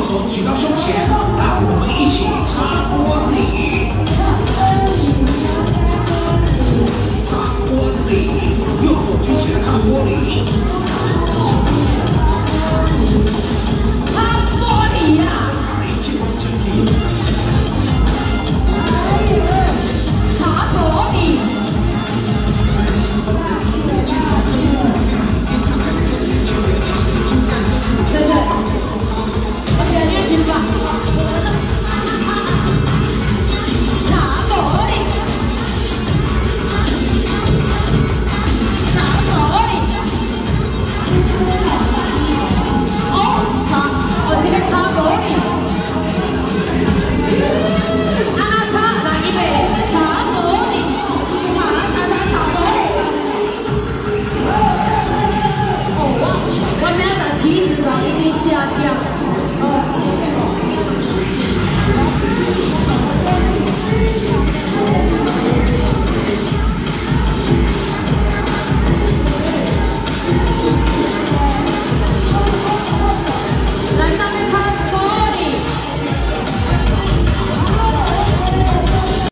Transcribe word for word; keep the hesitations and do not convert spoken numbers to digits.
手举到胸前，让我们一起擦玻璃。擦玻璃，右手举起来擦玻璃。擦玻璃呀！没见过这里。擦玻璃。 对对，我给你金吧。擦玻璃，擦玻璃。哦，擦，我这边擦玻璃。啊啊擦，来一杯擦玻璃，擦擦擦擦玻璃。哦，我我明仔载体脂肪已经下降。